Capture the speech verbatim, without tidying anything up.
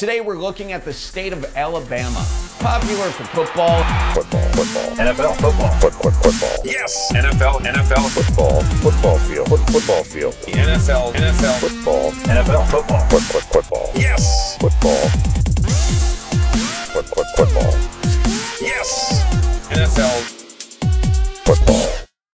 Today we're looking at the state of Alabama. Popular for football. Football, football. N F L, football. Foot, foot, football. Yes! N F L, N F L. Football, football field. Foot, football field. The N F L, N F L. Football. N F L, football. Foot, foot, football. Yes! Football. Foot, foot, football. Yes! N F L,